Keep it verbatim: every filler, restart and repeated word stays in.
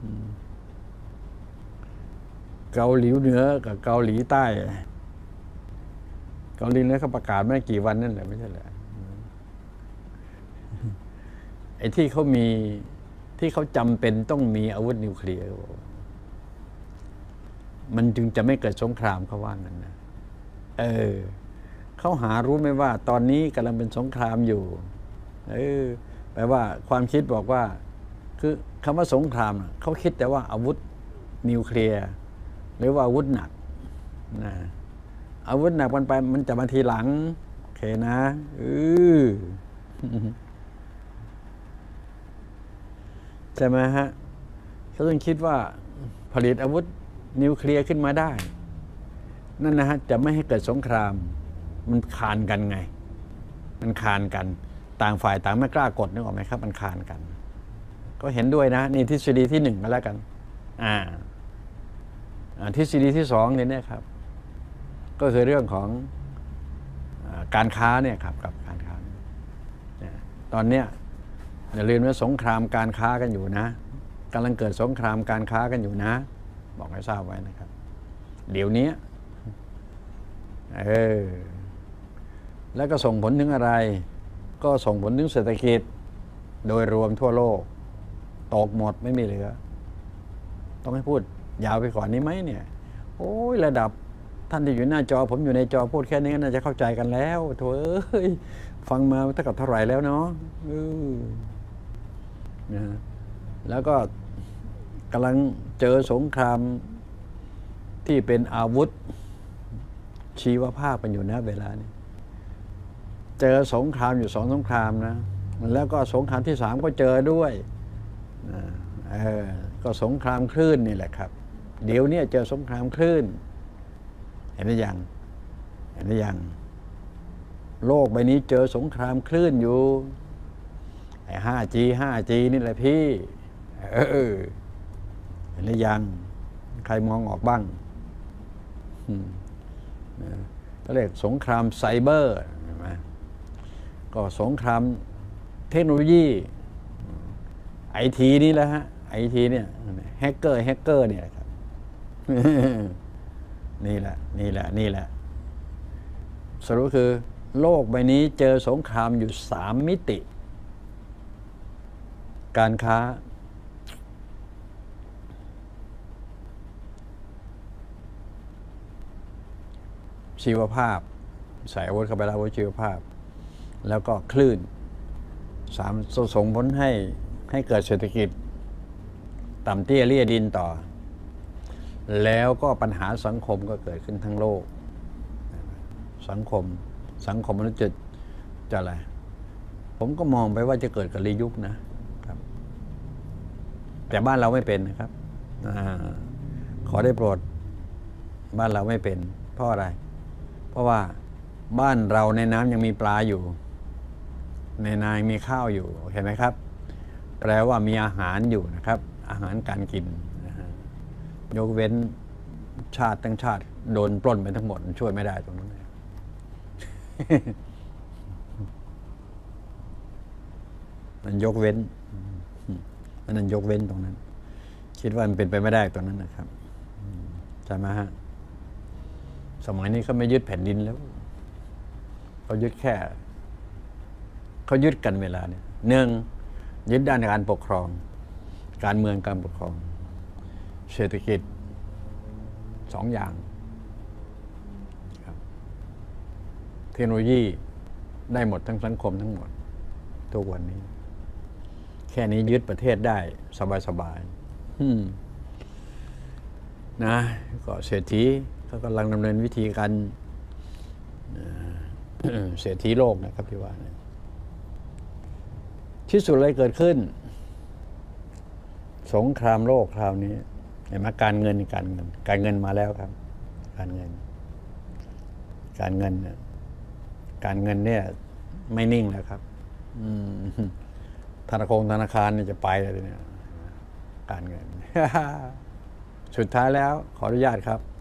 เกาหลีเหนือกับเกาหลีใต้เกาหลีเหนือเขาประกาศไม่กี่วันนั่นแหละไม่ใช่เหรอไอ้ที่เขามีที่เขาจำเป็นต้องมีอาวุธนิวเคลียร์มันจึงจะไม่เกิดสงครามเขาว่างั้นนะเออเขาหารู้ไหมว่าตอนนี้กำลังเป็นสงครามอยู่เออแปลว่าความคิดบอกว่าคือคำว่าสงครามเขาคิดแต่ว่าอาวุธนิวเคลียร์หรือว่าอาวุธหนักนะอาวุธหนักมันไปมันจะมาทีหลังโอเคนะเออใช่ไหมฮะเขาต้องคิดว่าผลิตอาวุธนิวเคลียร์ขึ้นมาได้นั่นนะฮะจะไม่ให้เกิดสงครามมันคานกันไงมันคานกันต่างฝ่ายต่างไม่กล้ากดนึกออกไหมครับมันคานกันก็เห็นด้วยนะนี่ทฤษฎีที่หนึ่งก็แล้วกันอ่าทฤษฎีที่สองเนี่ยครับก็คือเรื่องของการค้าเนี่ยครับกับการค้าตอนเนี้ยอย่าลืมว่าสงครามการค้ากันอยู่นะกำลังเกิดสงครามการค้ากันอยู่นะบอกให้ทราบไว้นะครับเดี๋ยวนี้เออแล้วก็ส่งผลถึงอะไรก็ส่งผลถึงเศรษฐกิจโดยรวมทั่วโลกตกหมดไม่มีเหลือต้องให้พูดยาวไปก่อนนี้ไหมเนี่ยโอ้ยระดับท่านที่อยู่หน้าจอผมอยู่ในจอพูดแค่นี้น่าจะเข้าใจกันแล้วโถ่เอ้ยฟังมาตั้งแต่เท่าไหร่แล้วเนาะนะแล้วก็กำลังเจอสงครามที่เป็นอาวุธชีวภาพกันอยู่นะเวลานี้เจอสงครามอยู่สองสงครามนะแล้วก็สงครามที่สามก็เจอด้วยเออก็สงครามคลื่นนี่แหละครับเดี๋ยวนี้เจอสงครามคลื่นเห็นหรือยังเห็นหรือยังโลกใบนี้เจอสงครามคลื่นอยู่ไอ้ ห้าจี ห้าจี นี่แหละพี่เออเห็นหรือยังใครมองออกบ้างก็เรียกสงครามไซเบอร์ใช่ไหมก็สงครามเทคโนโลยีไอทีนี่แหละฮะไอทีเนี่ยแฮกเกอร์แฮกเกอร์เนี่ยครับนี่แหละนี่แหละนี่แหละสรุปคือโลกใบนี้เจอสงครามอยู่สามมิติการค้าชีวภาพใส่อาวุธเข้าไปแล้วอาวุธชีวภาพแล้วก็คลื่นสามส่งผลให้ให้เกิดเศรษฐกิจต่ำเตี้ยเลี่ยดินต่อแล้วก็ปัญหาสังคมก็เกิดขึ้นทั้งโลกสังคมสังคมมนุษย์จะจะอะไรผมก็มองไปว่าจะเกิดกาลียุคนะครับแต่บ้านเราไม่เป็นนะครับขอได้โปรดบ้านเราไม่เป็นเพราะอะไรเพราะว่าบ้านเราในน้ำยังมีปลาอยู่ในนายังมีข้าวอยู่เห็นไหมครับแปลว่ามีอาหารอยู่นะครับอาหารการกินยกเว้นชาติทั้งชาติโดนปล้นไปทั้งหมดช่วยไม่ได้ตรงนั้นมันยกเว้นนั่นยกเว้นตรงนั้นคิดว่ามันเป็นไปไม่ได้ตรงนั้นนะครับใช่ไหมฮะสมัยนี้เขาไม่ยึดแผ่นดินแล้วเขายึดแค่เขายึดกันเวลาเนี่ยหนึ่งยึดด้านการปกครองการเมืองการปกครองเศรษฐกิจสองอย่างครับเทคโนโลยีได้หมดทั้งสังคมทั้งหมดทุกวันนี้แค่นี้ยึดประเทศได้สบายๆนะก็เศรษฐีเขากำลังดำเนินวิธีการเศรษฐีโลกนะครับที่ว่าที่สุดอะไรเกิดขึ้นสงครามโลกคราวนี้เห็นไหมการเงินการเงินการเงินมาแล้วครับการเงินการเงินเนี่ยการเงินเนี่ยไม่นิ่งแล้วครับธนาคารธนาคารเนี่ยจะไปเลยเนี่ยการเงินสุดท้ายแล้วขออนุญาตครับ